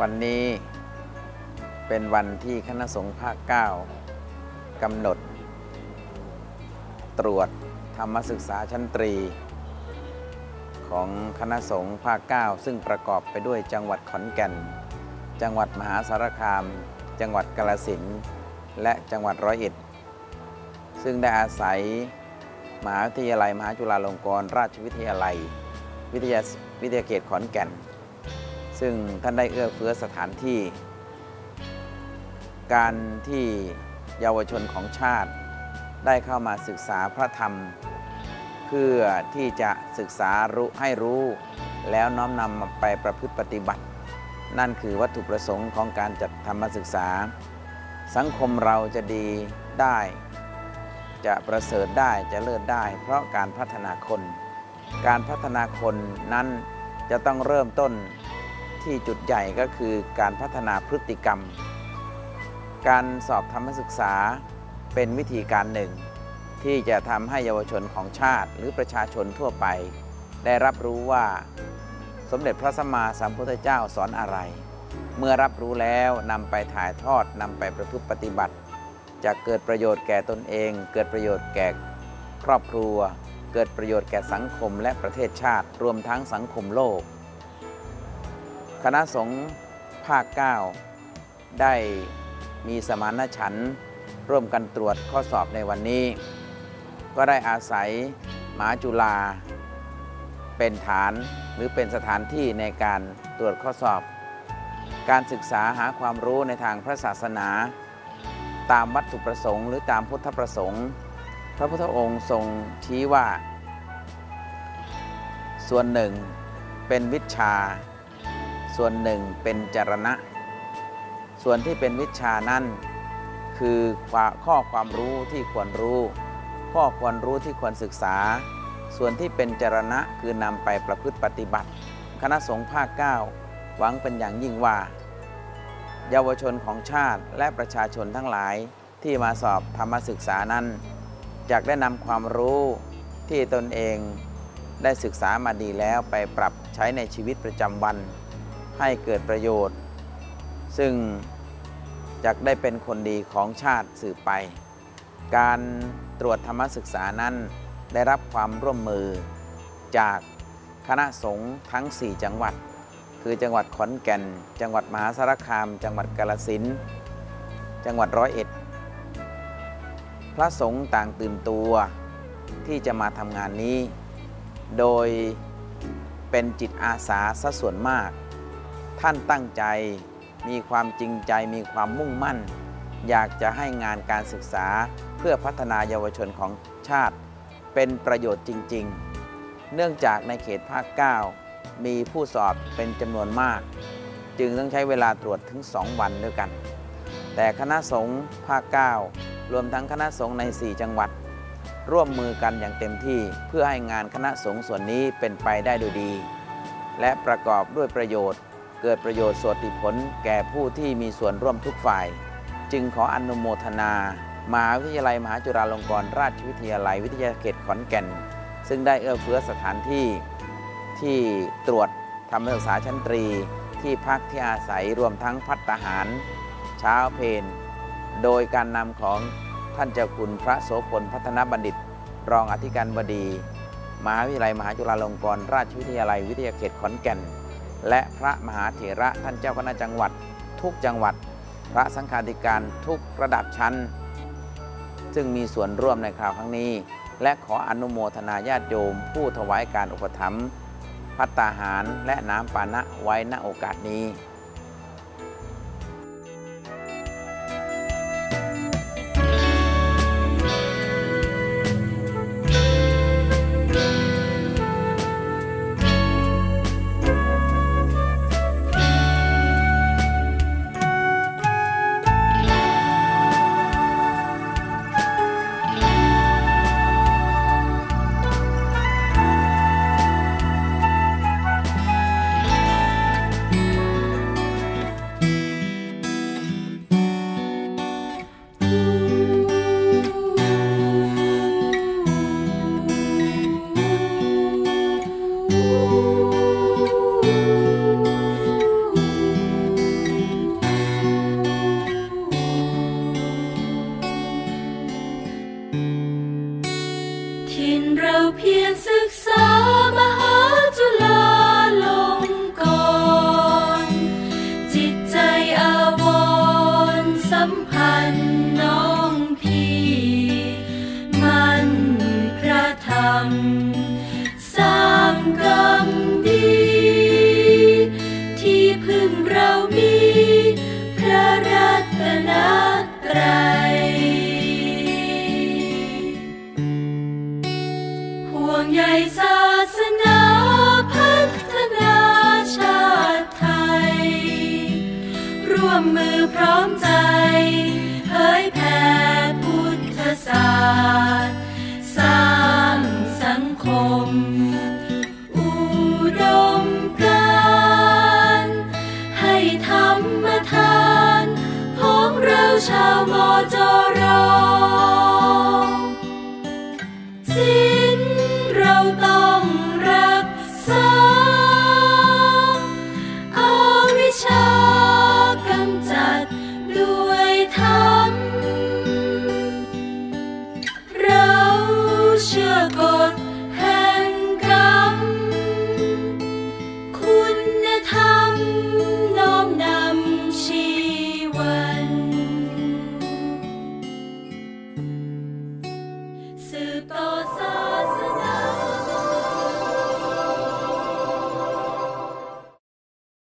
วันนี้เป็นวันที่คณะสงฆ์ภาค 9 กำหนดตรวจธรรมศึกษาชั้นตรีของคณะสงฆ์ภาค 9 ซึ่งประกอบไปด้วยจังหวัดขอนแก่นจังหวัดมหาสารคามจังหวัดกาฬสินธุ์และจังหวัดร้อยเอ็ดซึ่งได้อาศัยมหาวิทยาลัยมหาจุฬาลงกรณราชวิทยาลัยวิทยาเขตขอนแก่นซึ่งท่านได้เอื้อเฟื้อสถานที่การที่เยาวชนของชาติได้เข้ามาศึกษาพระธรรมเพื่อที่จะศึกษาให้รู้แล้วน้อมนำมาไปประพฤติปฏิบัตินั่นคือวัตถุประสงค์ของการจัดธรรมศึกษาสังคมเราจะดีได้จะประเสริฐได้จะเลิศได้เพราะการพัฒนาคนการพัฒนาคนนั้นจะต้องเริ่มต้นที่จุดใหญ่ก็คือการพัฒนาพฤติกรรมการสอบธรรมศึกษาเป็นวิธีการหนึ่งที่จะทำให้เยาวชนของชาติหรือประชาชนทั่วไปได้รับรู้ว่าสมเด็จพระสัมมาสัมพุทธเจ้าสอนอะไรเมื่อรับรู้แล้วนำไปถ่ายทอดนำไปประพฤติปฏิบัติจะเกิดประโยชน์แก่ตนเองเกิดประโยชน์แก่ครอบครัวเกิดประโยชน์แก่สังคมและประเทศชาติรวมทั้งสังคมโลกคณะสงฆ์ภาค 9 ได้มีสมานฉันท์ร่วมกันตรวจข้อสอบในวันนี้ก็ได้อาศัยมหาจุฬาเป็นฐานหรือเป็นสถานที่ในการตรวจข้อสอบการศึกษาหาความรู้ในทางพระศาสนาตามวัตถุประสงค์หรือตามพุทธประสงค์พระพุทธองค์ทรงชี้ว่าส่วนหนึ่งเป็นวิชาส่วนหนึ่งเป็นจรณะส่วนที่เป็นวิชานั้นคือข้อความรู้ที่ควรรู้ข้อควรรู้ที่ควรศึกษาส่วนที่เป็นจรณะคือนำไปประพฤติปฏิบัติคณะสงฆ์ภาค 9 หวังเป็นอย่างยิ่งว่าเยาวชนของชาติและประชาชนทั้งหลายที่มาสอบธรรมศึกษานั้นจะได้นำความรู้ที่ตนเองได้ศึกษามาดีแล้วไปปรับใช้ในชีวิตประจำวันให้เกิดประโยชน์ซึ่งจะได้เป็นคนดีของชาติสืบไปการตรวจธรรมศึกษานั้นได้รับความร่วมมือจากคณะสงฆ์ทั้ง4จังหวัดคือจังหวัดขอนแก่นจังหวัดมหาสารคามจังหวัดกาฬสินธุ์จังหวัดร้อยเอ็ดพระสงฆ์ต่างตื่นตัวที่จะมาทำงานนี้โดยเป็นจิตอาสาซะส่วนมากท่านตั้งใจมีความจริงใจมีความมุ่งมั่นอยากจะให้งานการศึกษาเพื่อพัฒนาเยาวชนของชาติเป็นประโยชน์จริงๆเนื่องจากในเขตภาค 9 มีผู้สอบเป็นจำนวนมากจึงต้องใช้เวลาตรวจถึง2 วันด้วยกันแต่คณะสงฆ์ภาค 9 รวมทั้งคณะสงฆ์ใน4จังหวัดร่วมมือกันอย่างเต็มที่เพื่อให้งานคณะสงฆ์ส่วนนี้เป็นไปได้โดยดีและประกอบด้วยประโยชน์เกิดประโยชน์สวติผลแก่ผู้ที่มีส่วนร่วมทุกฝ่ายจึงขออนุโมทนามหาวิทยาลัยมหาจุฬาลงกรณราชวิทยาลัยวิทยาเขตขอนแก่นซึ่งได้เอื้อเฟื้อสถานที่ที่ตรวจธรรมศึกษาชั้นตรีที่พักที่อาศัยรวมทั้งภัตตาหารเช้าเพลโดยการนำของท่านเจ้าคุณพระโสพลพัฒนบัณฑิตรองอธิการบดีมหาวิทยาลัยมหาจุฬาลงกรณราชวิทยาลัยวิทยาเขตขอนแก่นและพระมหาเถระท่านเจ้าคณะจังหวัดทุกจังหวัดพระสังฆาธิการทุกระดับชั้นซึ่งมีส่วนร่วมในคราวครั้งนี้และขออนุโมทนาญาติโยมผู้ถวายการอุปถัมภ์ภัตตาหารและน้ำปานะไว้ณโอกาสนี้ถิ่นเราเพียรศึกษามหาจุฬาลงกรณ์จิตใจอาวรณ์สัมพันธ์น้องพี่มันพระธรรมสร้างกรรมดีที่พึ่งเรามีพระรัตนตรัยห่วงใยศาสนาพัฒนาชาติไทยร่วมมือพร้อมใจเผยแผ่พุทธศาสตร์สร้างสังคม